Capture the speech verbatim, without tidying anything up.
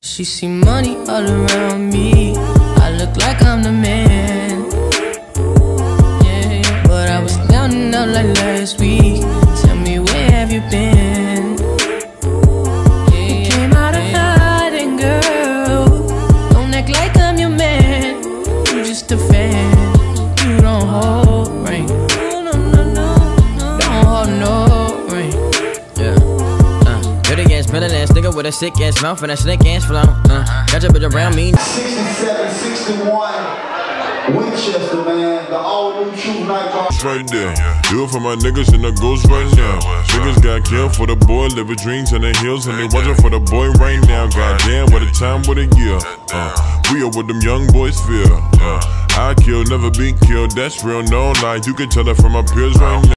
She see money all around me. I look like I'm the man. Yeah, but I was down and out like last week. Tell me, where have you been? Yeah, you came out of hiding, girl. Don't act like I'm your man. You just a fan. You don't hold ring. No, no, no, no. Don't hold no ring. Yeah. Uh, dirty ass, better ass nigga with a sick ass mouth and a slick ass flow. Uh, got your bitch around me. sixty-seven, sixty-one. Winchester, man, the all new True Night Car. Right there, do it for my niggas and the ghost right now. Niggas got killed for the boy, living dreams in the hills, and they watching for the boy right now. Goddamn, what a time, what a year. Uh, we are what them young boys feel. Uh, I kill, never be killed, that's real, no lie. You can tell that from my peers right now.